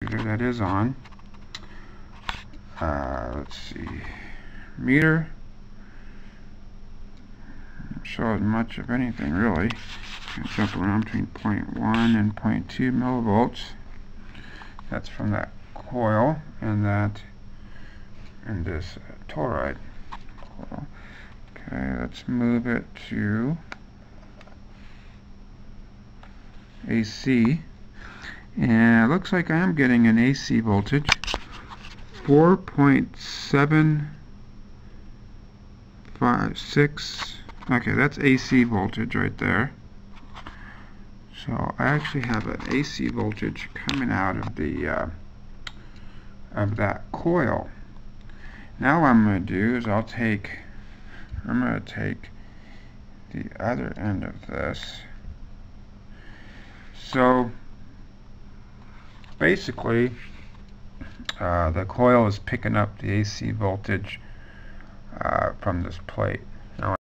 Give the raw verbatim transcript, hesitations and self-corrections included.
that is on. Uh, let's see, meter. Don't show much of anything really. Can jump around between zero point one and zero point two millivolts. That's from that coil and that and this uh, toroid coil. Okay, let's move it to A C. And it looks like I am getting an A C voltage, four point seven five six. Okay, that's A C voltage right there. So I actually have an A C voltage coming out of the uh, of that coil. Now what I'm going to do is I'll take I'm going to take the other end of this. So basically, uh, the coil is picking up the A C voltage uh, from this plate.